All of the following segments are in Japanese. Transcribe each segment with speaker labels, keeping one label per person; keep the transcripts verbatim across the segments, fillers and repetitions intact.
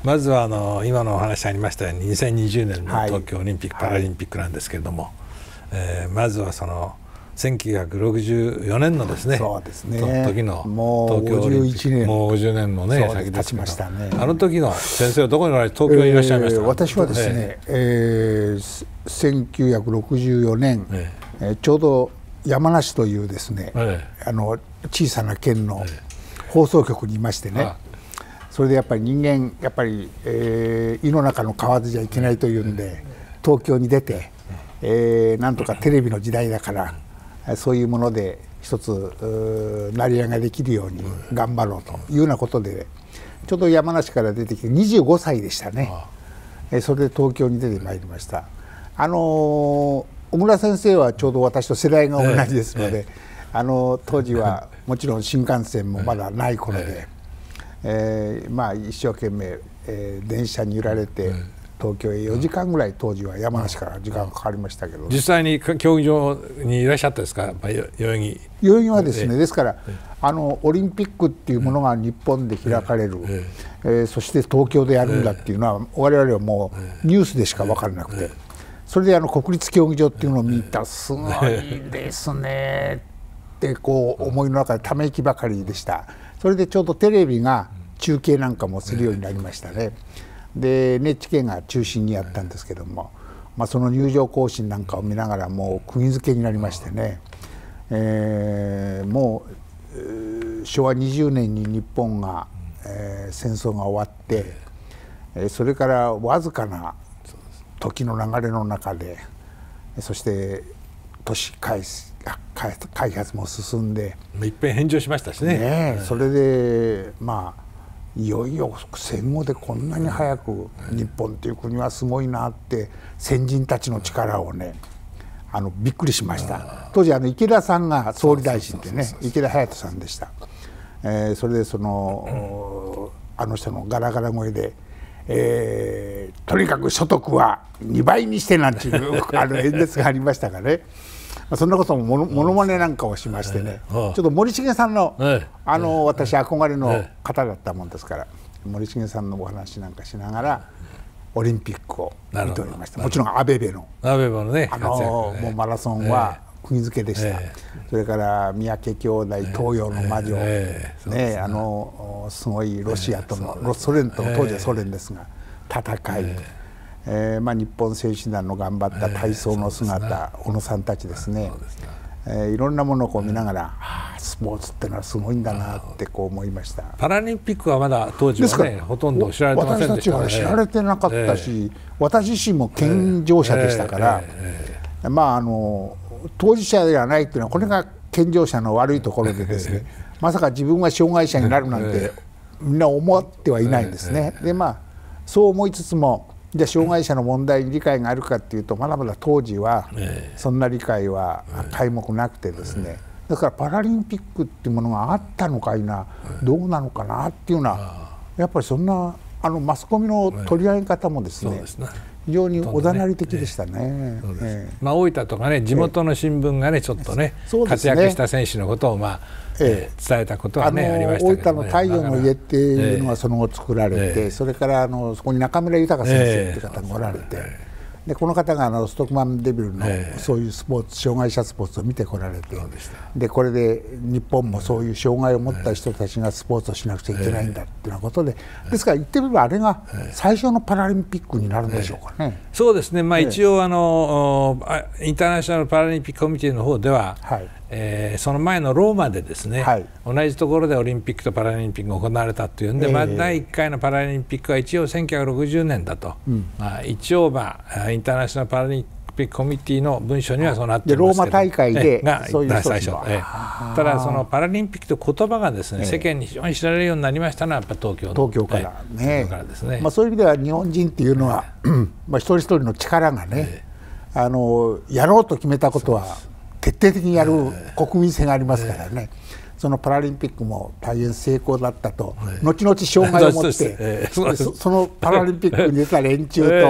Speaker 1: まずはあの今のお話ありましたようににせんにじゅうねんの東京オリンピック・パラリンピックなんですけれども、えー、まずはそのせんきゅうひゃくろくじゅうよねんのですね、
Speaker 2: そうですね、
Speaker 1: その時の
Speaker 2: 東京オリンピック、
Speaker 1: もうごじゅうねんもね先
Speaker 2: 経ちましたね。
Speaker 1: あの時の先生はどこにおられて東京にいらっしゃいましたか？
Speaker 2: えー、私はですね、えーえー、せんきゅうひゃくろくじゅうよねん、えーえー、ちょうど山梨というですね、えー、あの小さな県の放送局にいましてね、えーそれでやっぱり人間やっぱり、えー、井の中の蛙じゃいけないというんで東京に出て、えー、なんとかテレビの時代だからそういうもので一つ成り上ができるように頑張ろうというようなことでちょうど山梨から出てきてにじゅうごさいでしたね。えー、それで東京に出てまいりました。あのー、小倉先生はちょうど私と世代が同じですので、あのー、当時はもちろん新幹線もまだない頃で。えー、まあ一生懸命、えー、電車に揺られて東京へよじかんぐらい当時は山梨から時間がかかりましたけど、
Speaker 1: 実際に競技場にいらっしゃったですか？やっぱり代々木
Speaker 2: 代々木はですね、ですからあのオリンピックっていうものが日本で開かれる、えー、そして東京でやるんだっていうのは我々はもうニュースでしか分からなくて、それであの国立競技場っていうのを見たらすごいですねってこう思いの中でため息ばかりでした。それでちょうどテレビが中継なんかもするようになりましたね。で エヌエイチケー が中心にやったんですけども、まあ、その入場行進なんかを見ながらもう釘付けになりましてね、えー、もうしょわにじゅうねんに日本が、えー、戦争が終わって、えー、それからわずかな時の流れの中でそして都市開開発も進んで
Speaker 1: いっぺん返上しましたしね。
Speaker 2: ね、それでまあいよいよ戦後でこんなに早く日本という国はすごいなって先人たちの力をねあのびっくりしました。当時あの池田さんが総理大臣でね池田隼人さんでした。えー、それでそのあの人のガラガラ声で、えー、とにかく所得はにばいにしてなんていうあの演説がありましたからね。そんなこともものものまねなんかをしましてね、ちょっと森重さんのあの私憧れの方だったもんですから森重さんのお話なんかしながらオリンピックを見ておりました。もちろんアベベのあのもうマラソンは釘付けでした。それから三宅兄弟東洋の魔女ね、あのすごいロシアとのソ連と当時はソ連ですが戦い。えーまあ、日本選手団の頑張った体操の姿、えーね、小野さんたちですね、えー、いろんなものをこう見ながら、あスポーツってのはすごいんだなってこう思いました。
Speaker 1: パラリンピックはまだ当時はねほとんど知られてませんでしたから、
Speaker 2: 私たちは知られてなかったし、えー、私自身も健常者でしたから、えーえー、まああの当事者ではないっていうのはこれが健常者の悪いところでですね、えー、まさか自分が障害者になるなんてみんな思ってはいないんですね。でまあそう思いつつもじゃあ障害者の問題に理解があるかっていうとまだまだ当時はそんな理解は皆目なくてですね、だからパラリンピックっていうものがあったのかいなどうなのかなっていうようなやっぱりそんなあのマスコミの取り上げ方もですね非常におざなり的でしたね。
Speaker 1: まあ大分とかね地元の新聞がねちょっとね活躍した選手のことをまあええ、伝えたことはねありましたけどね。
Speaker 2: 大分の太陽の家っていうのがその後作られて、ええ、それからあのそこに中村豊先生っていう方がおられて、ええ、でこの方があのストックマンデビルのそういうスポーツ障害者スポーツを見てこられて、でこれで日本もそういう障害を持った人たちがスポーツをしなくちゃいけないんだっていうようなことで、ですから言ってみればあれが最初のパラリンピックになるんでしょうかね。
Speaker 1: ええ、そうですね、まあ、一応あのインターナショナルパラリンピックコミュニティの方では、はい、えー、その前のローマでですね、はい、同じところでオリンピックとパラリンピックが行われたというんで、えーまあ、だいいっかいのパラリンピックは一応せんきゅうひゃくろくじゅうねんだと、うんまあ、一応、まあ、インターナショナルパラリンピックコミュニティの文書にはそうなっていますけど、
Speaker 2: ローマ大会で
Speaker 1: が
Speaker 2: そういう
Speaker 1: 最初、えー、ただそのパラリンピックという言葉がですね、えー、世間に非常に知られるようになりましたのはやっぱ東京の
Speaker 2: 東京からね、
Speaker 1: 東京からですね。
Speaker 2: まあ、そういう意味では日本人っていうのは、えーまあ、一人一人の力がね、えー、あのやろうと決めたことは徹底的にやる国民性がありますからね、そのパラリンピックも大変成功だったと、後々障害を持ってそのパラリンピックに出た連中と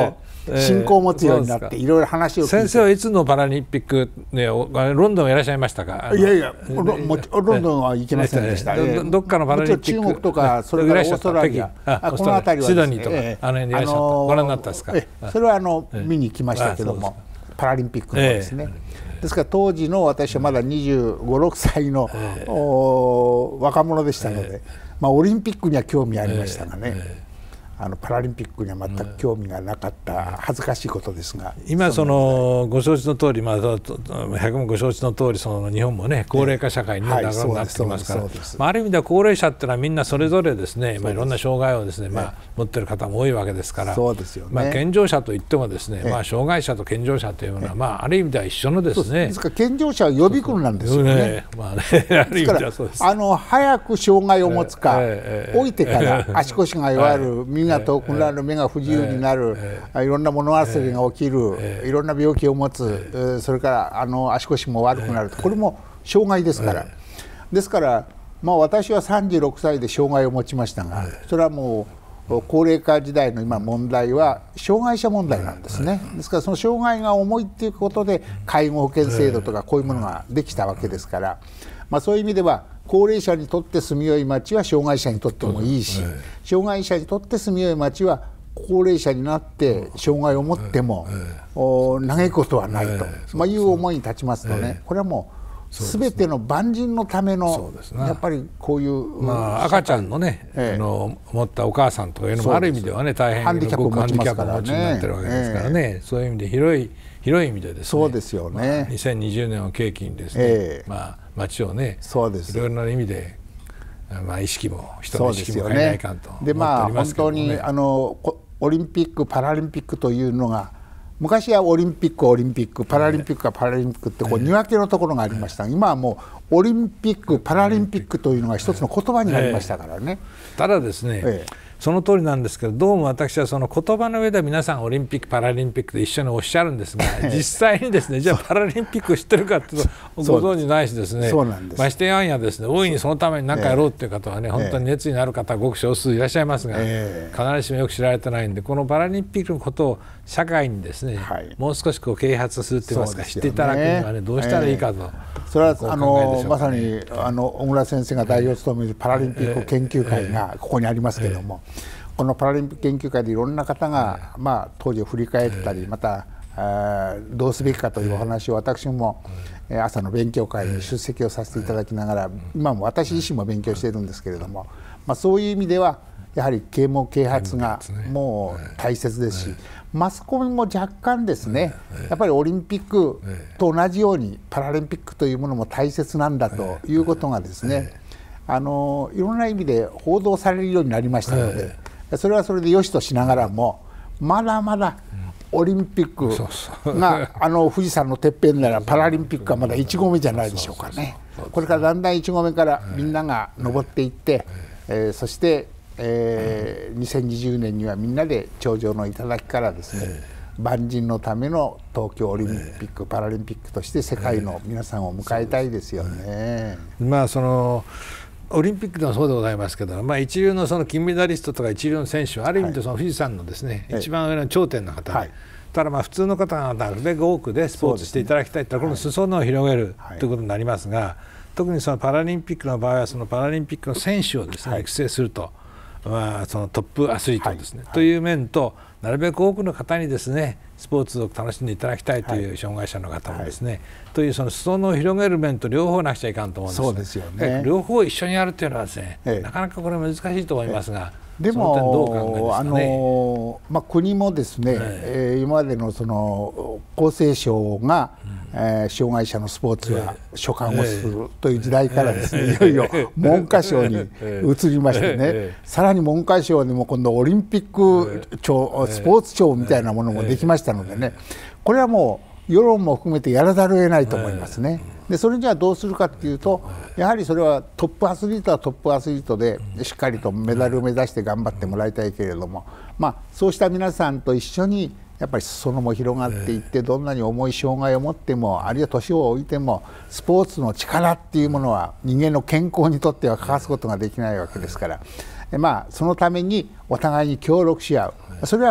Speaker 2: 信仰を持つようになっていろいろ話を聞いて。
Speaker 1: 先生はいつのパラリンピック、ね、ロンドンいらっしゃいましたか？
Speaker 2: いやいやロンドンは行けませんでした。
Speaker 1: どっかのパラリンピック、
Speaker 2: 中国とかそれからオーストラリア、この辺りは
Speaker 1: シドニーとかあの辺にいらっしゃった。ご覧になったんですか？
Speaker 2: それはあの見に来ましたけども、パラリンピックのですね。ですから当時の私はまだにじゅうご、ろくさいの若者でしたので、まあオリンピックには興味ありましたがね。あのパラリンピックには全く興味がなかった恥ずかしいことですが、
Speaker 1: 今そのご承知の通り、まあ百もご承知の通り、その日本もね高齢化社会になってきますから、まあある意味では高齢者っていうのはみんなそれぞれですね、まあいろんな障害をですね、まあ持っている方も多いわけですから、
Speaker 2: そうですよね。
Speaker 1: まあ健常者といってもですね、まあ障害者と健常者というのはまあある意味では一緒のですね。
Speaker 2: ですから健常者は予備軍なんですよね。
Speaker 1: まあね、ある意味ではそうです。
Speaker 2: あの早く障害を持つか、老いてから足腰が弱る、身が遠くなる、目が不自由になる、いろんな物忘れが起きる、いろんな病気を持つ、それからあの足腰も悪くなる、これも障害ですから。ですから、まあ、私はさんじゅうろくさいで障害を持ちましたが、それはもう高齢化時代の今問題は障害者問題なんですね。ですからその障害が重いっていうことで介護保険制度とかこういうものができたわけですから、まあ、そういう意味では高齢者にとって住みよい街は障害者にとってもいいし、障害者にとって住みよい街は高齢者になって障害を持っても嘆くことはないと、まあ、いう思いに立ちますとね、これはもうすべての万人のためのやっぱりこういう、
Speaker 1: まあ、赤ちゃんのね、あの持ったお母さんというのもある意味ではね大変
Speaker 2: ハンディキャップを持ちますからね、
Speaker 1: ハンディキャップをお持ちになってるわけですからね、そういう意味で広い広い意味でですね、
Speaker 2: そうですよね、
Speaker 1: まあ、にせんにじゅうねんを契機にですね、まあ街をね、いろいろな意味でまあ意識も人の意識も変えないかんと思っておりますけどもね。
Speaker 2: でまあ本当にあのオリンピック・パラリンピックというのが昔はオリンピック・オリンピックパラリンピックはパラリンピックってこう見分けのところがありましたが、今はもうオリンピック・パラリンピックというのが一つの言葉になりましたからね。
Speaker 1: ただですね、ええその通りなんですけど、どうも私はその言葉の上では皆さんオリンピック・パラリンピックで一緒におっしゃるんですが、実際にですね、じゃあパラリンピック知ってるかっていうとご存じないしですね、ましてやんやですね、大いにそのために何かやろうっていう方はね、本当に熱意のある方はごく少数いらっしゃいますが、必ずしもよく知られてないんで、このパラリンピックのことを社会にですね、もう少しこう啓発するといいますか、知っていただくにはね、どうしたらいいかと。
Speaker 2: それはあのまさにあの小倉先生が代表を務めるパラリンピック研究会がここにありますけれども、このパラリンピック研究会でいろんな方が、まあ、当時を振り返ったり、またどうすべきかというお話を私も朝の勉強会に出席をさせていただきながら、今も私自身も勉強しているんですけれども、まあ、そういう意味ではやはり啓蒙啓発がもう大切ですし、マスコミも若干ですね、やっぱりオリンピックと同じようにパラリンピックというものも大切なんだということがですね、あのいろんな意味で報道されるようになりましたので、それはそれでよしとしながらも、まだまだオリンピックがあの富士山のてっぺんならパラリンピックはまだいち合目じゃないでしょうかね。これからだんだんいち合目からみんなが登っていって、えー、そして、えー、にせんにじゅうねんにはみんなで頂上の頂からですね、万人のための東京オリンピック・パラリンピックとして世界の皆さんを迎えたいですよね。
Speaker 1: まあそのオリンピックでもそうでございますけど、まあ、一流のその金メダリストとか一流の選手はある意味でその富士山のですね、はい、一番上の頂点の方で、はい、ただまあ普通の方がなるべく多くでスポーツしていただきたいというのは、この裾野を広げるということになりますが、特にそのパラリンピックの場合はそのパラリンピックの選手をですね、育成すると、まあ、そのトップアスリートですね、はい、という面と、なるべく多くの方にですねスポーツを楽しんでいただきたいという障害者の方もですね、はい、というその裾野を広げる面と両方なくちゃいかんと思うんです。
Speaker 2: そうですよね。
Speaker 1: 両方一緒にやるというのはですね、ええ、なかなかこれ難しいと思いますが、
Speaker 2: でもあの、まあ、国もですね、ええ、今までのその厚生省が、うん、えー、障害者のスポーツは所管をするという時代からですね、ええ、いよいよ文科省に移りましてね、ええ、さらに文科省にも今度オリンピック庁、スポーツ庁みたいなものもできましたのでね、これはもう世論も含めてやらざるを得ないと思いますね。でそれじゃあどうするかっていうと、やはりそれはトップアスリートはトップアスリートでしっかりとメダルを目指して頑張ってもらいたいけれども、まあ、そうした皆さんと一緒にやっぱり裾野も広がっていって、どんなに重い障害を持ってもあるいは年を置いてもスポーツの力っていうものは人間の健康にとっては欠かすことができないわけですから、まあ、そのためにお互いに協力し合う、それは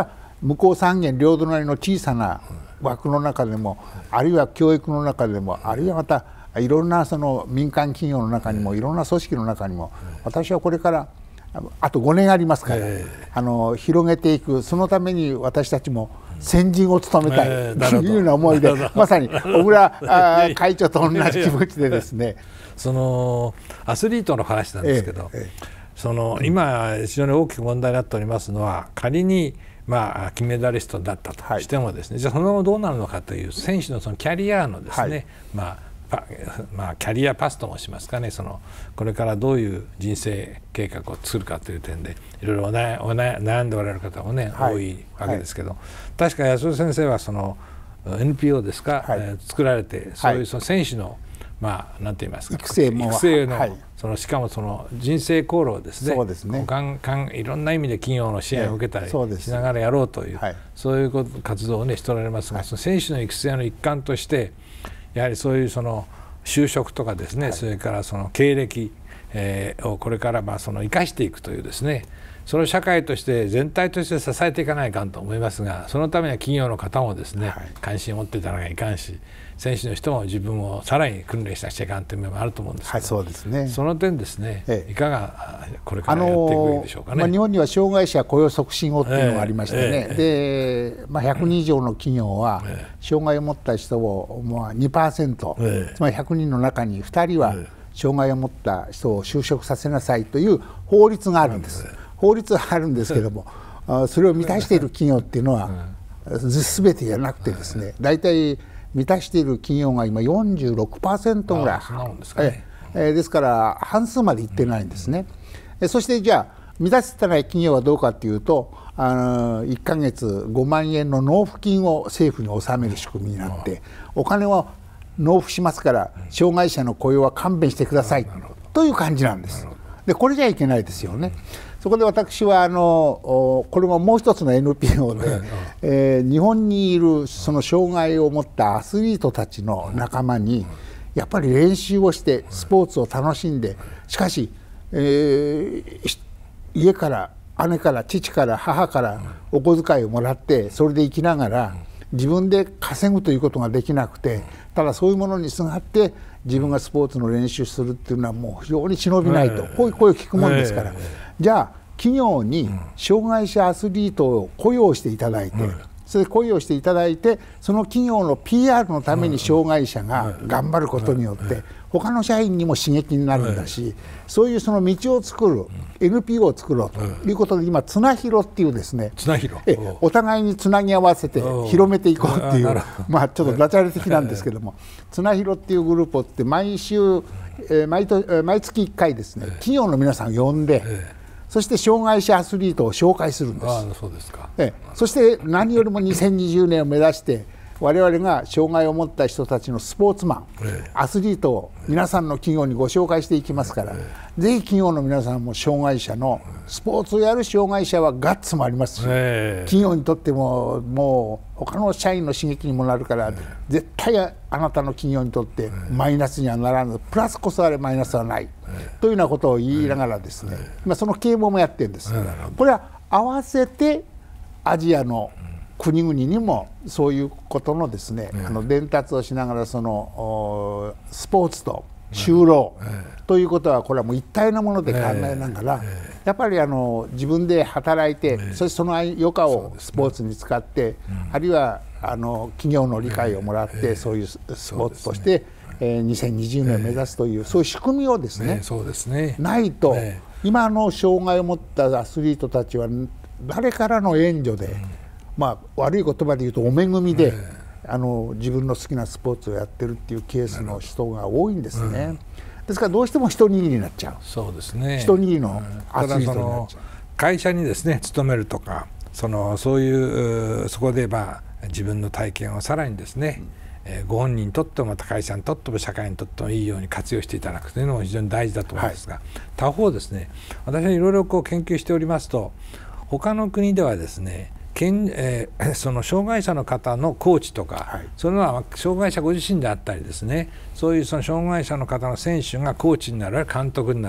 Speaker 2: 向こう三元両隣の小さな枠の中でも、あるいは教育の中でも、あるいはまたいろんなその民間企業の中にも、いろんな組織の中にも、私はこれからあとごねんありますから、あの広げていく、そのために私たちも先陣を務めたいというような思いで、まさに小倉会長と同じ気持ちでですね。
Speaker 1: そのアスリートの話なんですけど、えええ、その今非常に大きく問題になっておりますのは、仮にまあ金メダリストだったとしてもですね、はい、じゃあその後どうなるのかという選手のそのキャリアのですね、はい、まあまあ、キャリアパスと申しますかね、そのこれからどういう人生計画を作るかという点でいろいろ悩んでおられる方もね、はい、多いわけですけど、はい、確か安尾先生はその エヌピーオー ですか、はい、えー、作られて、そういうその選手のまあなんて言いますか、
Speaker 2: 育成も
Speaker 1: 育成の、はい、そのしかもその人生功労ですね、
Speaker 2: そうですね、
Speaker 1: かんかんいろんな意味で企業の支援を受けたりしながらやろうという、はい、そういうこと活動をねしておられますが、はい、その選手の育成の一環としてやはりそういうその就職とかですね、はい、それからその経歴、えー、をこれからまあその生かしていくというですね、その社会として全体として支えていかないかんと思いますが、そのためには企業の方もですね、はい、関心を持っていただかないかんし、選手の人も自分をさらに訓練しなくちゃいかんという面もあると思うんですけど、はい、そうですね、その点ですね、ええ、いかがこれからやっていくべきでしょうかね。
Speaker 2: まあ、日本には障害者雇用促進法っていうのがありましてね、ええで、まあ、ひゃくにん以上の企業は障害を持った人をまあ にパーセント、ええ、つまりひゃくにんの中にふたりは障害を持った人を就職させなさいという法律があるんです。法律はあるんですけども、それを満たしている企業っていうのは全てじゃなくてですね、大体満たしている企業が今 よんじゅうろくパーセント ぐらい、ええ、ですから半数までいってないんですね。うん、そしてじゃあ満たしてない企業はどうかというと、あのいっかげつごまんえんの納付金を政府に納める仕組みになって、お金を納付しますから障害者の雇用は勘弁してくださいという感じなんです。でこれじゃいけないですよね。そこで私はあのこれももう一つの エヌピーオー で、えー、日本にいるその障害を持ったアスリートたちの仲間にやっぱり練習をしてスポーツを楽しんで、しかし、えー、家から姉から父から母からお小遣いをもらってそれで生きながら自分で稼ぐということができなくて、ただそういうものにすがって自分がスポーツの練習するっていうのはもう非常に忍びないと、こういう声を聞くもんですから、じゃあ企業に障害者アスリートを雇用していただいて、それで雇用していただいて、その企業の ピーアール のために障害者が頑張ることによって他の社員にも刺激になるんだし、そういうその道を作る エヌピーオー を作ろうということで、今つなひろっていうですね、えお互いにつなぎ合わせて広めていこうっていう、まあちょっとダジャレ的なんですけども、つなひろっていうグループって毎週毎と毎月いっかいですね、企業の皆さんを呼んで、そして障害者アスリートを紹介するんです。
Speaker 1: ああ、そうですか。
Speaker 2: えそして何よりもにせんにじゅうねんを目指して我々が障害を持った人たちのスポーツマン、ええ、アスリートを皆さんの企業にご紹介していきますから、ええ、ぜひ企業の皆さんも障害者のスポーツをやる障害者はガッツもありますし、ええ、企業にとってももう他の社員の刺激にもなるから、ええ、絶対あなたの企業にとってマイナスにはならぬ、プラスこそあれマイナスはない、ええ、というようなことを言いながらですね、ええ、今その啓蒙もやってるんです。ええ、これは合わせてアジアの国々にもそういうことのですね、あの伝達をしながら、そのスポーツと就労ということはこれはもう一体のもので考えながら、やっぱりあの自分で働いて、そしてその余暇をスポーツに使って、あるいはあの企業の理解をもらって、そういうスポーツとしてにせんにじゅうねんを目指すという、そういう仕組みをですねないと、今の障害を持ったアスリートたちは誰からの援助で、まあ、悪い言葉で言うとお恵みで、えー、あの自分の好きなスポーツをやってるっていうケースの人が多いんですね。うん、ですからどうしても一握りになっちゃう。
Speaker 1: そうですね。
Speaker 2: 一握りのアスリートになっちゃう。
Speaker 1: 会社にですね勤めるとか、そのそういうそこでまあ自分の体験をさらにですね、うん、えー、ご本人にとってもまた会社にとっても社会にとってもいいように活用していただくというのも非常に大事だと思うんですが、はい、他方ですね、私はいろいろこう研究しておりますと、他の国ではですね、けんえー、その障害者の方のコーチとか、はい、それは障害者ご自身であったりですね、そういうその障害者の方の選手がコーチになる、監督になる、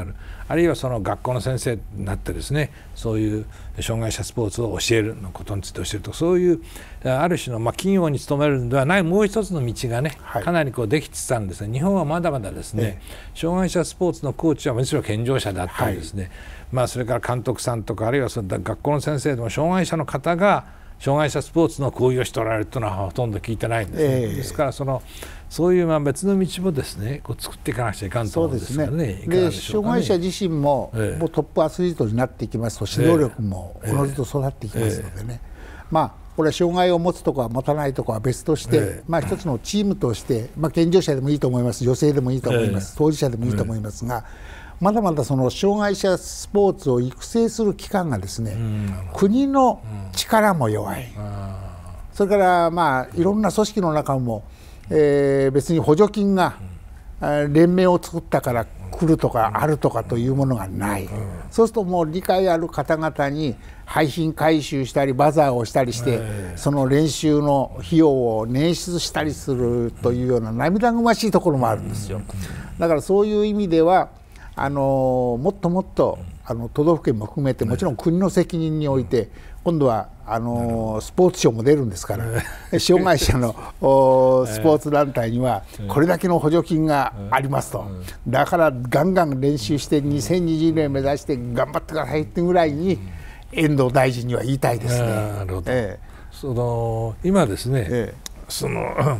Speaker 1: あるいはその学校の先生になってですね、そういう障害者スポーツを教えるのことについて教えると、そういうある種のまあ企業に勤めるのではないもう一つの道がね、はい、かなりこうできつつあるんですね。日本はまだまだですね、ええ、障害者スポーツのコーチはむしろ健常者であったりですね、はい、まあそれから監督さんとかあるいはその学校の先生でも障害者の方が障害者スポーツの講義をしておられるというのはほとんど聞いてないんですね、えー、ですからそのそういうまあ別の道もですねこう作っていかなくちゃいかんと思うんですよね。
Speaker 2: で障害者自身も、えー、もうトップアスリートになっていきますと指導力もおのずと育っていきますのでね、えーえー、まあこれは障害を持つとか持たないとかは別として、えー、まあ一つのチームとして、まあ、健常者でもいいと思います、女性でもいいと思います、えー、当事者でもいいと思いますが、えー、まだまだその障害者スポーツを育成する機関がですね、うん、国の力も弱い、うん、それからまあいろんな組織の中も、えー、別に補助金が、うん、連盟を作ったから来るとかあるとかというものがない、うん、そうするともう理解ある方々に廃品回収したりバザーをしたりして、えー、その練習の費用を捻出したりするというような涙ぐましいところもあるんですよ。だからそういう意味ではあのもっともっとあの都道府県も含めてもちろん国の責任において今度はあのスポーツ庁も出るんですから障害者のスポーツ団体にはこれだけの補助金がありますと、だからガンガン練習してにせんにじゅうねん目指して頑張ってくださいってぐらいに遠藤大臣には言いたいですね。なるほど、ええ、
Speaker 1: その今ですね、ええ、その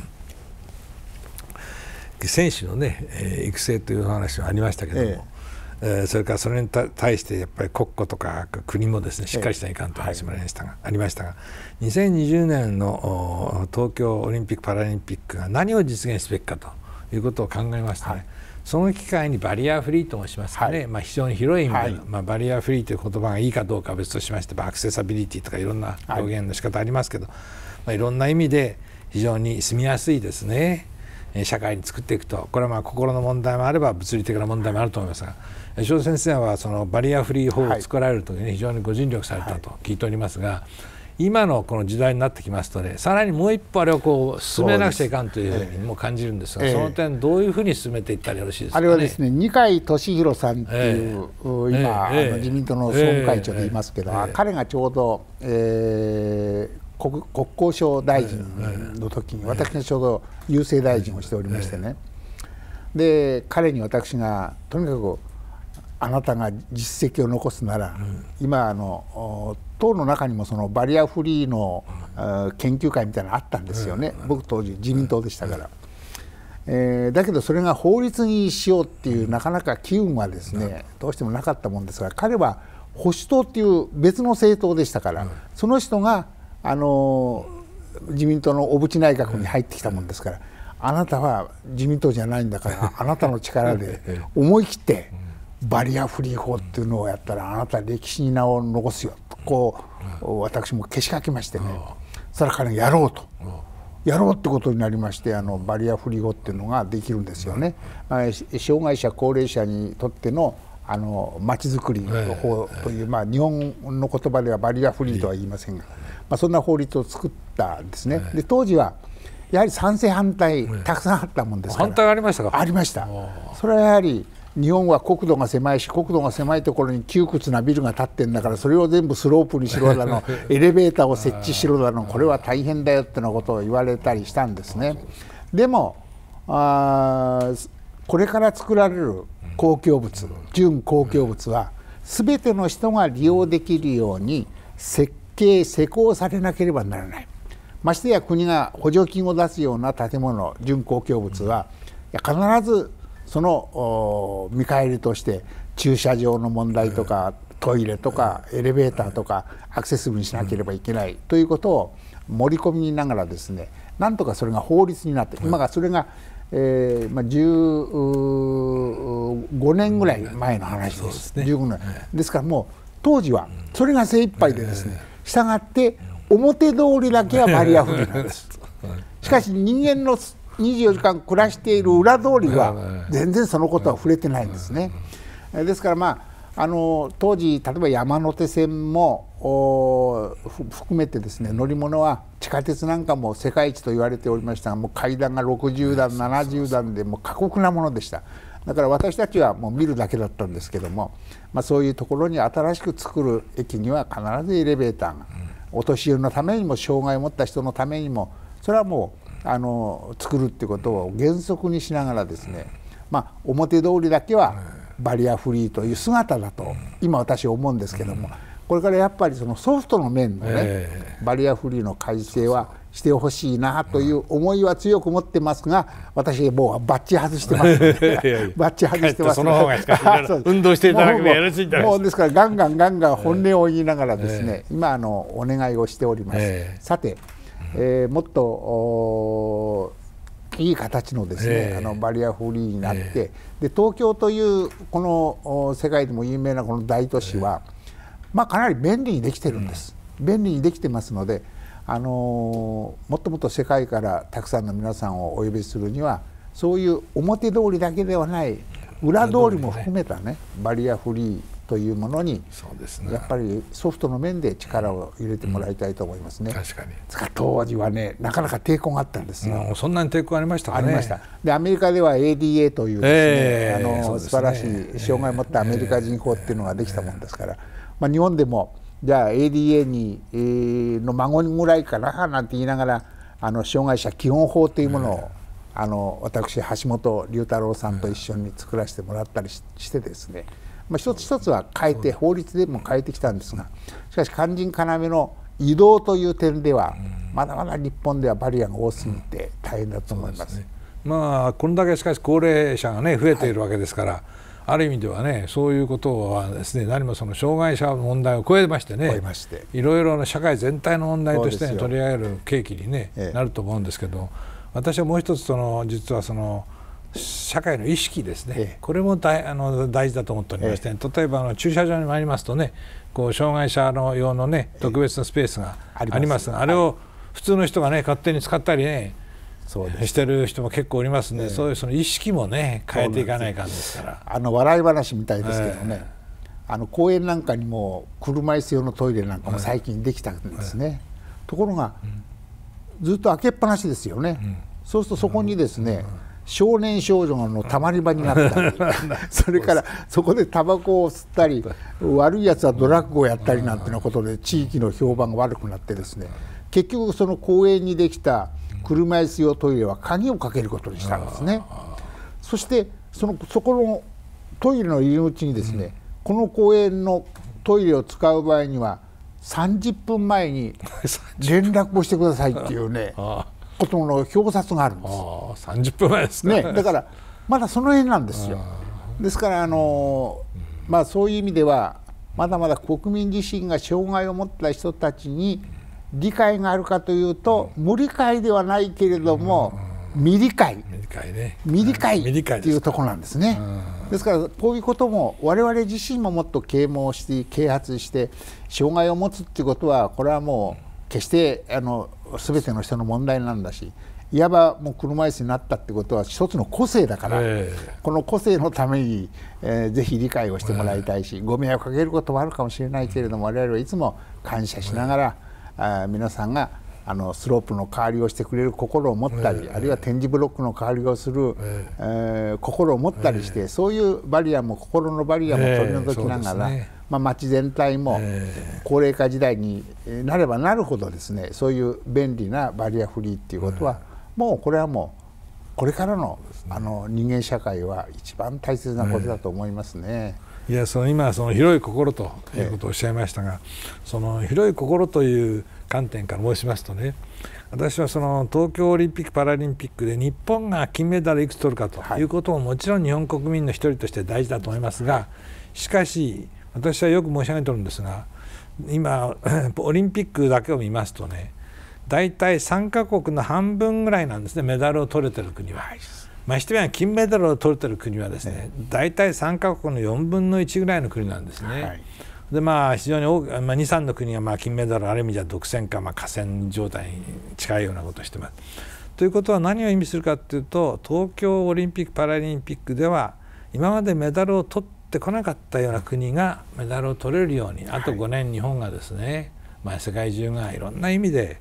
Speaker 1: 選手のね、えー、育成という話がありましたけども、えええー、それからそれに対してやっぱり国家とか国もですねしっかりしないかんという話もありましたが、はい、ありましたがにせんにじゅうねんの東京オリンピック・パラリンピックが何を実現すべきかということを考えましたね、はい、その機会にバリアフリーと申しますかね、はい、まあ、非常に広い意味での、はい、まあ、バリアフリーという言葉がいいかどうかは別としましてアクセサビリティとかいろんな表現の仕方ありますけど、はい、まあ、いろんな意味で非常に住みやすいですね社会に作っていくと、これはまあ心の問題もあれば物理的な問題もあると思いますが、塩田先生はそのバリアフリー法を作られるときに非常にご尽力されたと聞いておりますが、はい、今のこの時代になってきますとね、さらにもう一歩あれをこう進めなくちゃいかんというふうにも感じるんですが、 そ, す、えー、その点どういうふうに進めていったらよろしいですかね。
Speaker 2: あれはですね、二階俊博さんっていう、えー、今、えー、あの自民党の総務会長でいますけど、えーえー、彼がちょうど、えー国, 国交省大臣の時に私がちょうど郵政大臣をしておりましてね、で彼に私がとにかくあなたが実績を残すなら、今あの党の中にもそのバリアフリーの研究会みたいなのあったんですよね。僕当時自民党でしたから、えー、だけどそれが法律にしようっていうなかなか機運はですねどうしてもなかったもんですが、彼は保守党っていう別の政党でしたから、その人があの自民党の小渕内閣に入ってきたもんですから、あなたは自民党じゃないんだからあなたの力で思い切ってバリアフリー法っていうのをやったらあなた歴史に名を残すよとこう私もけしかけましてね、それからやろうとやろうってことになりまして、あのバリアフリー法っていうのができるんですよね。障害者高齢者にとってのあの街づくりの法という、まあ、日本の言葉ではバリアフリーとは言いませんが、まあ、そんな法律を作ったんですね。で当時はやはり賛成反対たくさんあったもんですから。
Speaker 1: 反対ありましたか。
Speaker 2: ありました。それはやはり日本は国土が狭いし、国土が狭いところに窮屈なビルが建ってるんだから、それを全部スロープにしろだのエレベーターを設置しろだのこれは大変だよってなことを言われたりしたんですね。でもあこれから作られる公共物、準公共物は全ての人が利用できるように設計施工されなければならない。ましてや国が補助金を出すような建物、準公共物は必ずその見返りとして駐車場の問題とかトイレとかエレベーターとかアクセスブルにしなければいけないということを盛り込みながらですね、なんとかそれが法律になって、今がそれがえーまあ、じゅうごねんぐらい前の話です。じゅうごねんですから、もう当時はそれが精一杯でですね、したがって表通りだけはバリアフリーなんです。しかし人間のにじゅうよじかん暮らしている裏通りは全然そのことは触れてないんですね。ですからまああの当時例えば山手線も含めてですね、乗り物は地下鉄なんかも世界一と言われておりましたが、もう階段がろくじゅうだんななじゅうだんでもう過酷なものでした。 だから私たちはもう見るだけだったんですけども、まあ、そういうところに新しく作る駅には必ずエレベーターが、うん、お年寄りのためにも障害を持った人のためにもそれはもうあの作るっていうことを原則にしながらですね、まあ、表通りだけはバリアフリーという姿だと今私は思うんですけども、これからやっぱりそのソフトの面のね、えー、バリアフリーの改正はしてほしいなという思いは強く持ってますが、私もうバッチ外してますのでバッチ外してます
Speaker 1: ので、その方がしかし運動していただくのやるしいんじゃないですか。
Speaker 2: もうですからガンガンガンガン本音を言いながらですね、えー、今あのお願いをしております、えー、さて、えー、もっといい形のですね、えー、あのバリアフリーになって、えー、で東京というこの世界でも有名なこの大都市は、えーまあ、かなり便利にできてるんです、うん、便利にできてますので、あのー、もっともっと世界からたくさんの皆さんをお呼びするにはそういう表通りだけではない裏通りも含めたねバリアフリーというものにそうですね、やっぱりソフトの面で力を入れてもらいたいと思いますね、うん、確かに当時はねなかなか抵抗があったんですよ、
Speaker 1: うん、そんなに抵抗ありましたかね。
Speaker 2: ありました。でアメリカでは エーディーエー というですね、えー、あの素晴らしい障害を持ったアメリカ人法っていうのができたもんですから、まあ、日本でもじゃあ エーディーエー に、えー、の孫ぐらいかななんて言いながらあの障害者基本法というものを、うん、あの私橋本龍太郎さんと一緒に作らせてもらったり し, してですね、まあ、一つ一つは変えて法律でも変えてきたんですが、しかし肝心要の移動という点ではまだまだ日本ではバリアが多すぎて大変だと思います。うん、ね、ま
Speaker 1: あこれだけしかし高齢者がね増えているわけですから、はい、ある意味ではねそういうことはですね何もその障害者の問題を超えましてね、ましていろいろな社会全体の問題として、ね、取り上げる契機に、ねええ、なると思うんですけど、私はもう一つその実はその社会の意識ですね、ええ、これも大あの大事だと思っておりまして、ね、ええ、例えばあの駐車場に参りますとねこう障害者の用のね特別なスペースがありますが、ええ、あれを普通の人がね勝手に使ったりねそうですしてる人も結構おりますので、ええ、そういうその意識もね変えていかないかんですから。
Speaker 2: あの笑い話みたいですけどね、ええ、あの公園なんかにも車椅子用のトイレなんかも最近できたんですね、ええ、ところが、うん、ずっと開けっぱなしですよね、うん、そうするとそこにですね、うんうん、少年少女のたまり場になったりそれからそこでタバコを吸ったり悪いやつはドラッグをやったりなんていうことで地域の評判が悪くなってですね、結局その公園にできた車椅子用トイレは鍵をかけることにしたんですね。そしてそのそこのトイレの入り口にですね、うん、この公園のトイレを使う場合にはさんじゅっぷんまえに連絡をしてくださいっていうねことの表札があるんです。
Speaker 1: あさんじゅっぷんまえですか、
Speaker 2: ね、だからまだその辺なんですよ。ですからあの、まあ、そういう意味ではまだまだ国民自身が障害を持った人たちに理解があるかというと無理解ではないけれども未理解未理解っていうところなんですね。ですからこういうことも我々自身ももっと啓蒙して啓発して障害を持つっていうことはこれはもう決してあの全ての人の問題なんだし、いわばもう車椅子になったってことは一つの個性だから、えー、この個性のために、えー、ぜひ理解をしてもらいたいし、えー、ご迷惑をかけることもあるかもしれないけれども我々はいつも感謝しながら、えー、あ皆さんがあのスロープの代わりをしてくれる心を持ったり、えー、あるいは点字ブロックの代わりをする、えーえー、心を持ったりして、えー、そういうバリアも心のバリアも取り除きながら、えーねまあ、町全体も高齢化時代になればなるほどですね、そういう便利なバリアフリーっていうことは、えー、もうこれはもうこれからの、あの人間社会は一番大切なことだと思いますね。
Speaker 1: えー、いやその今その広い心ということをおっしゃいましたが、えー、その広い心という観点から申しますとね、私はその東京オリンピック・パラリンピックで日本が金メダルいくつ取るかということももちろん日本国民の一人として大事だと思いますが、しかし私はよく申し上げてるんですが、今オリンピックだけを見ますとね、大体参加国の半分ぐらいなんですね、メダルを取れてる国は。ましてや金メダルを取れてる国はですね、大体参加国のよんぶんのいちぐらいの国なんですね。はい、でまあ非常に多く、まあ、にさんの国がまあ金メダルある意味じゃ独占か、まあ、寡占状態に近いようなことをしてます。ということは何を意味するかというと、東京オリンピック・パラリンピックでは今までメダルを取ってこなかったような国がメダルを取れるように、あとごねん日本がですね、まあ、世界中がいろんな意味で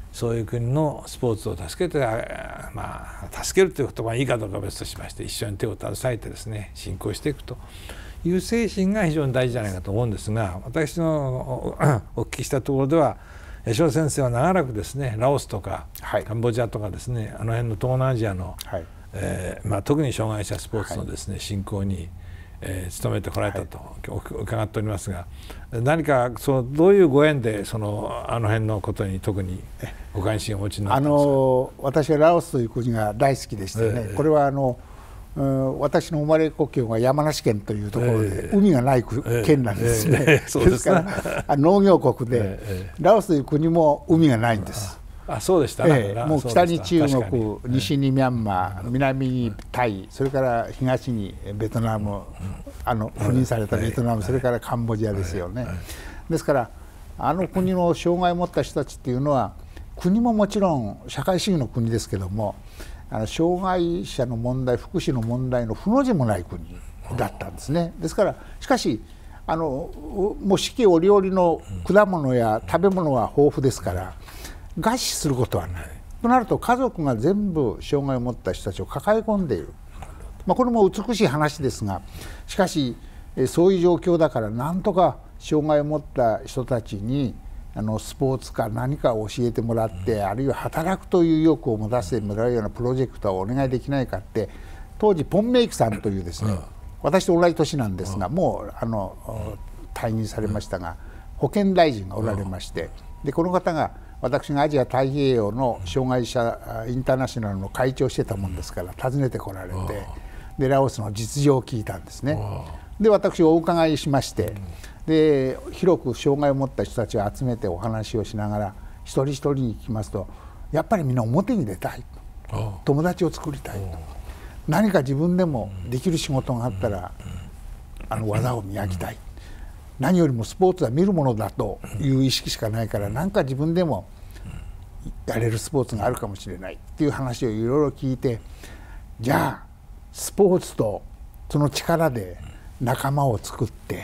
Speaker 1: そういう国のスポーツを助けて、まあ、助けるという言葉がいいかどうかは別としまして、一緒に手を携えてですね振興していくという精神が非常に大事じゃないかと思うんですが、私のお聞きしたところでは八代先生は長らくですねラオスとか、はい、カンボジアとかですねあの辺の東南アジアの、はい、えーまあ、特に障害者スポーツのですね、はい、振興に、えー、努めてこられたと、はい、伺っておりますが、何かそのどういうご縁でそのあの辺のことに特にご関心をお持ちになったんですか。あの
Speaker 2: 私はラオスという国が大好きでしてね、えー、これはあの私の生まれ故郷が山梨県というところで、えー、海がない県なんですね、えーえー、ですから農業国で、えー、ラオスという国も海がないんです。
Speaker 1: あ、そうでした、
Speaker 2: えー、もう北に中国、西にミャンマー、南にタイ、それから東にベトナム、あの赴任されたベトナム、それからカンボジアですよね。ですからあの国の障害を持った人たちっていうのは、国ももちろん社会主義の国ですけども、あの障害者の問題、福祉の問題の不の字もない国だったんですね。ですからしかしあのもう四季折々の果物や食べ物は豊富ですから餓死することはない。となると家族が全部障害を持った人たちを抱え込んでいる、まあ、これも美しい話ですが、しかしそういう状況だからなんとか障害を持った人たちにあのスポーツか何かを教えてもらって、あるいは働くという意欲を持たせてもらうようなプロジェクトをお願いできないかって、当時ポンメイクさんというですね、私と同じ年なんですが、もうあの退任されましたが、保健大臣がおられまして、でこの方が私がアジア太平洋の障害者インターナショナルの会長をしてたもんですから訪ねてこられて、でラオスの実情を聞いたんですね。で私お伺いしまして、で広く障害を持った人たちを集めてお話をしながら、一人一人に聞きますと、やっぱりみんな表に出たいと、友達を作りたいと、何か自分でもできる仕事があったらあの技を磨きたい、何よりもスポーツは見るものだという意識しかないから、何か自分でもやれるスポーツがあるかもしれないっていう話をいろいろ聞いて、じゃあスポーツとその力で仲間を作って、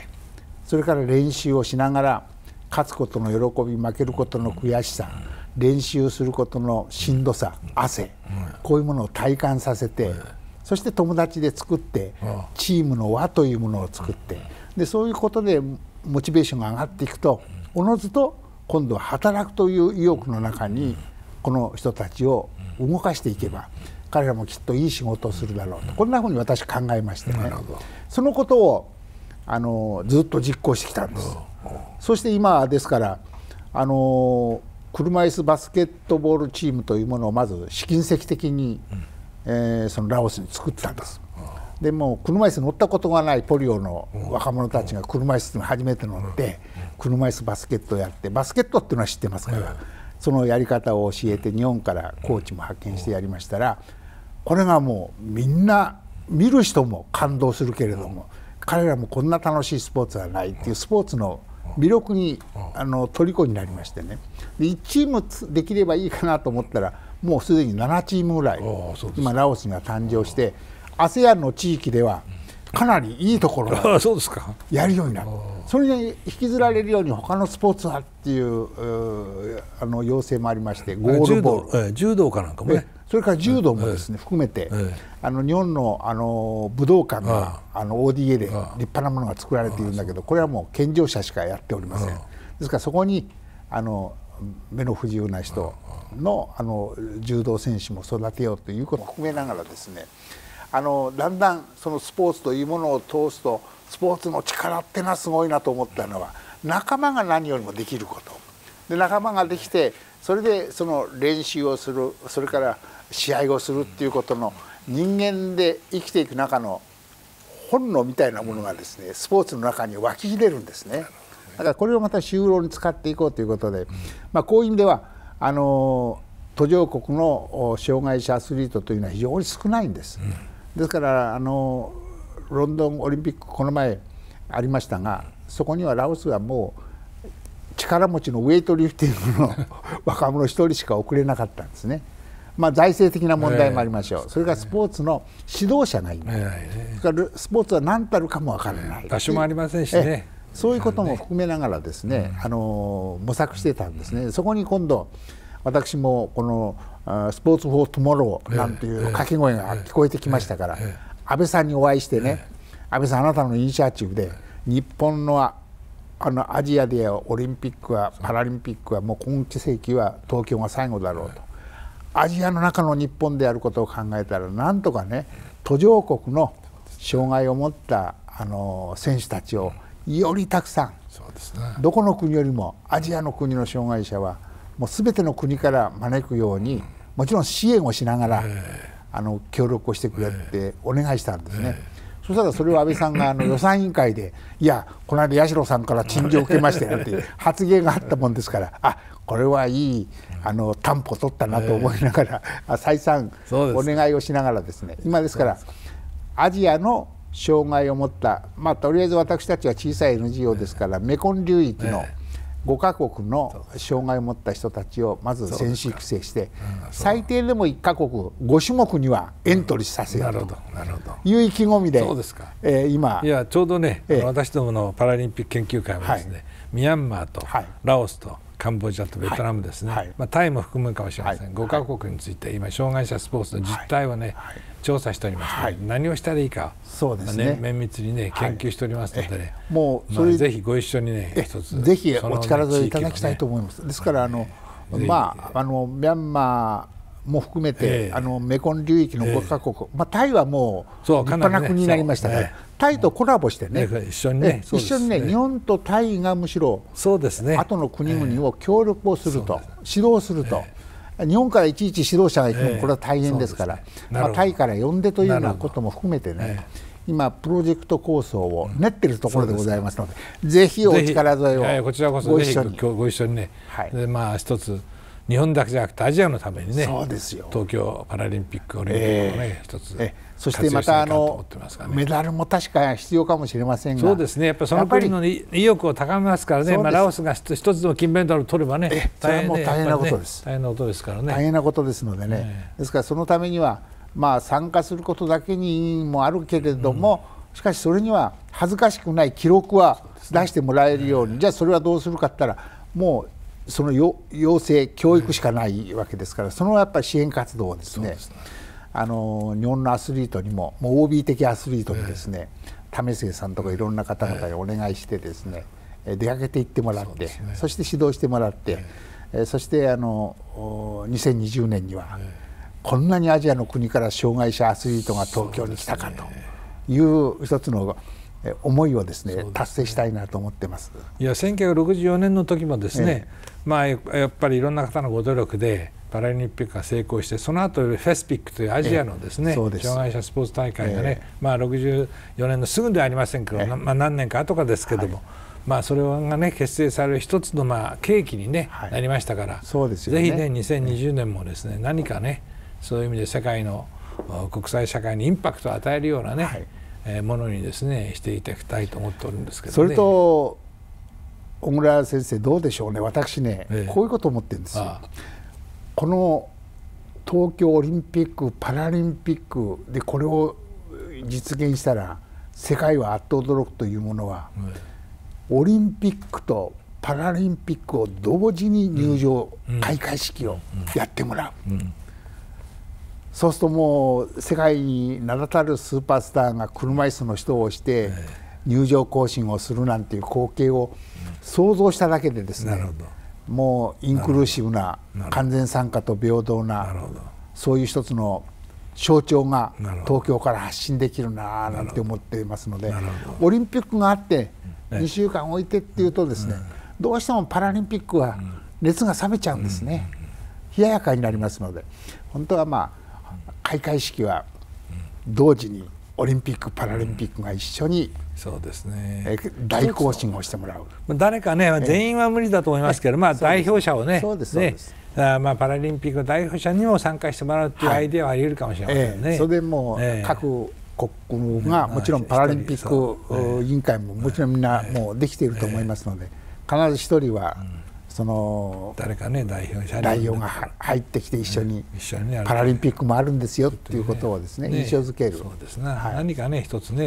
Speaker 2: それから練習をしながら勝つことの喜び、負けることの悔しさ、練習することのしんどさ、汗、こういうものを体感させて、そして友達で作ってチームの輪というものを作って、でそういうことでモチベーションが上がっていくと、おのずと今度は働くという意欲の中にこの人たちを動かしていけば、彼らもきっといい仕事をするだろうと、こんなふうに私考えましてね、そのことをあのずっと実行してきたんです。そして今ですからあの車椅子バスケットボールチームというものをまず試金石的に、えー、そのラオスに作ったんです。でも車椅子乗ったことがないポリオの若者たちが車椅子に初めて乗って車椅子バスケットをやって、バスケットっていうのは知ってますから、そのやり方を教えて日本からコーチも派遣してやりましたら、これがもうみんな見る人も感動するけれども、彼らもこんな楽しいスポーツはないっていうスポーツの魅力にあの虜になりましてね。でいちチームできればいいかなと思ったら、もうすでにななチームぐらい今ラオスが誕生して、アセアン の地域ではかなりいいところがやるようになる。それに引きずられるように他のスポーツはっていう、あの要請もありまして、ゴールボール、
Speaker 1: 柔道かなんかもね、
Speaker 2: それから柔道もですね、含めて、あの日本のあの武道館があの オーディーエー で立派なものが作られているんだけど、これはもう健常者しかやっておりません。ですからそこにあの目の不自由な人のあの柔道選手も育てようということも含めながらですね、あのだんだんそのスポーツというものを通すと、スポーツの力ってのはすごいなと思ったのは、仲間が何よりもできることで、仲間ができて、それでその練習をする、それから試合をするっていうことの、人間で生きていく中の本能みたいなものがですね、スポーツの中に湧き出るんですね。だからこれをまた就労に使っていこうということで、まあ、こういう意味ではあの途上国の障害者アスリートというのは非常に少ないんです。ですからあのロンドンオリンピックこの前ありましたが、そこにはラオスはもう力持ちのウェイトリフティングの若者一人しか送れなかったんですね。まあ、財政的な問題もありましょう、えー、それからスポーツの指導者がいない、えー、それからスポーツは何たるかも分からない、
Speaker 1: 場所もありませんしね、
Speaker 2: そういうことも含めながらですね、あの模索してたんですね。そこに今度私もこのスポーツ・フォー・トゥモローなんていう掛け声が聞こえてきましたから、安倍さんにお会いしてね、安倍さん、あなたのイニシアチブで日本のあのアジアでオリンピックはパラリンピックはもう今世紀は東京が最後だろうと、アジアの中の日本であることを考えたらなんとかね、途上国の障害を持ったあの選手たちをよりたくさん、
Speaker 1: そうですね、
Speaker 2: どこの国よりもアジアの国の障害者はもう全ての国から招くように、もちろん支援をしながら、えー、あの協力をしてくれってお願いしたんですね。えーそしたらそれを安倍さんがあの予算委員会で「いやこの間八代さんから陳情を受けましたよ」っていう発言があったもんですから、あ、これはいいあの担保を取ったなと思いながら、えー、再三お願いをしながらですね、今ですからアジアの障害を持った、まあとりあえず私たちは小さい エヌジーオー ですから、メコン流域のごカ国の障害を持った人たちをまず選手育成して、最低でもいっカ国ご種目にはエントリーさせようという意気込みで、
Speaker 1: えー、今いやちょうどね、えー、私どものパラリンピック研究会はですね、はい、ミャンマーとラオスとカンボジアとベトナムですね、はいはい、まあ、タイも含むかもしれません、はい、ごカ国について今障害者スポーツの実態をね、はい、調査しておりますので、はい、何をしたらいいか、
Speaker 2: そうですね、
Speaker 1: 綿密にね研究しておりますのでね、
Speaker 2: もうそれ、
Speaker 1: まあ、ぜひご一緒にね一つ
Speaker 2: ぜひお力添えいただきたいと思います。ですからあの、まああのミャンマーも含めて、えー、あのメコン流域のごカ国、えーまあ、タイはもう立派な国になりましたから、ね、タイとコラボしてね、
Speaker 1: 一緒にね、
Speaker 2: 一緒にね、日本とタイがむしろ
Speaker 1: そうですね、
Speaker 2: 後の国々を協力をすると、指導すると、日本からいちいち指導者が行くのもこれは大変ですから、まあ、タイから呼んでというようなことも含めてね、今プロジェクト構想を練っているところでございますので、ぜひお力添えを
Speaker 1: こちらこそご一緒にご一緒にね、でまあ一つ日本だけじゃなくてアジアのためにね、
Speaker 2: そうですよ、
Speaker 1: 東京パラリンピックオリンピックをね、一つ、
Speaker 2: そしてまたあのメダルも確か必要かもしれませんが、
Speaker 1: そうですね、やっぱりその国の意欲を高めますからね、まあ、ラオスが一つの金メダルを取ればね、
Speaker 2: 大変なことです、
Speaker 1: 大変なことですからね、
Speaker 2: 大変なことですのでね、ですからそのためにはまあ参加することだけにもあるけれども、しかしそれには恥ずかしくない記録は出してもらえるように、じゃあそれはどうするかって言ったら、もうその養成教育しかないわけですから、そのやっぱり支援活動をですね、あの日本のアスリートにも、もう オービー 的アスリートにですね、為末さんとかいろんな方々にお願いしてですね、出かけていってもらって、そして指導してもらって、そしてあのにせんにじゅうねんにはこんなにアジアの国から障害者アスリートが東京に来たかという一つの思いをですね、達成したいなと思ってます。
Speaker 1: いや、せんきゅうひゃくろくじゅうよねんの時もですね、ええ、まあやっぱりいろんな方のご努力でパラリンピックが成功して、その後フェスピックというアジアのですね、ええ、障害者スポーツ大会がね、え、まあろくじゅうよねんのすぐではありませんけど、まあ何年か後かですけども、はい、まあそれがね結成される一つのまあ契機に、ね、はい、なりましたから、
Speaker 2: そうですよね、
Speaker 1: ぜひねにせんにじゅうねんもですね、何かねそういう意味で世界の国際社会にインパクトを与えるようなね、はい、えー、ものにですねしていただきたいと思っておるんですけどね。
Speaker 2: それと小倉先生どうでしょうね。私ね、ええ、こういうことを思ってるんですよ。ああ、この東京オリンピック・パラリンピックでこれを実現したら世界はあっと驚くというものは、ええ、オリンピックとパラリンピックを同時に入場、うん、開会式をやってもらう、うんうん、そうするともう世界に名だたるスーパースターが車椅子の人を押して入場行進をするなんていう光景を想像しただけでですね、もうインクルーシブな完全参加と平等なそういう一つの象徴が東京から発信できるななんて思っていますので、オリンピックがあってにしゅうかん置いてっていうとですね、どうしてもパラリンピックは熱が冷めちゃうんですね。冷ややかになりますので、本当はまあ開会式は同時にオリンピック・パラリンピックが一緒に、そうですね、大行進をしてもらう。
Speaker 1: 誰かね、全員は無理だと思いますけど、まあ代表者をね、
Speaker 2: そうですそうです。
Speaker 1: まあパラリンピックの代表者にも参加してもらうというアイデアはあり得るかもしれませんね。
Speaker 2: ええ、それでもう各国がもちろんパラリンピック委員会ももちろんみんなもうできていると思いますので、必ず一人はその
Speaker 1: 誰かね代表者
Speaker 2: 代表が入ってきて一緒にパラリンピックもあるんですよっていうことをですね印象づける。
Speaker 1: そうですね。何かね一つね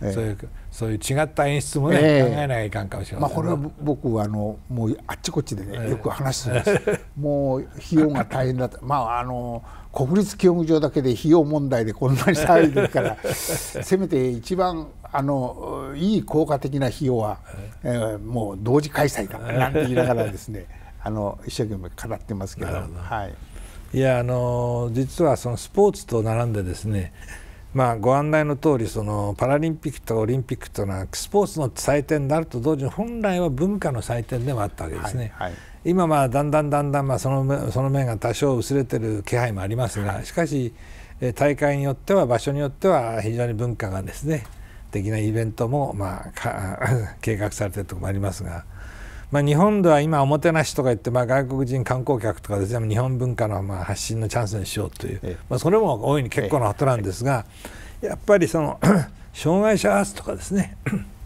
Speaker 1: えー、そういうそういう違った演出もね、えー、考えなきゃいかんかもしれません、
Speaker 2: まあ、これは僕はあのもうあっちこっちでね、えー、よく話すんです。もう費用が大変だと、まああの国立競技場だけで費用問題でこんなに騒いでるからせめて一番あのいい効果的な費用は、えー、もう同時開催だなんて言いながらですねあの一生懸命語ってますけど、はい、
Speaker 1: いやあの実はそのスポーツと並んでですね、まあ、ご案内の通りそのパラリンピックとオリンピックというのはスポーツの祭典になると同時に本来は文化の祭典でもあったわけですね。はいはい、今まあだんだんだんだんまあそのその面が多少薄れてる気配もありますが、しかし大会によっては場所によっては非常に文化がですね的なイベントもまあ計画されているところもありますが、まあ、日本では今おもてなしとか言ってまあ外国人観光客とかですね日本文化のまあ発信のチャンスにしようという、ええまあ、それも大いに結構なことなんですが、ええ、やっぱりその障害者アーツとかですね